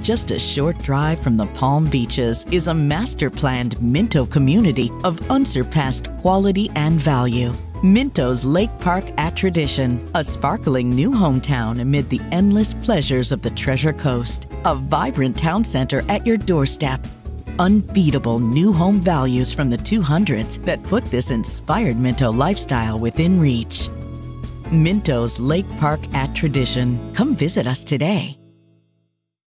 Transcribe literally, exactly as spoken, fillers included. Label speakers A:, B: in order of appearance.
A: Just a short drive from the Palm Beaches is a master-planned Minto community of unsurpassed quality and value. Minto's Lake Park at Tradition, a sparkling new hometown amid the endless pleasures of the Treasure Coast. A vibrant town center at your doorstep. Unbeatable new home values from the two hundreds that put this inspired Minto lifestyle within reach. Minto's Lake Park at Tradition. Come visit us today.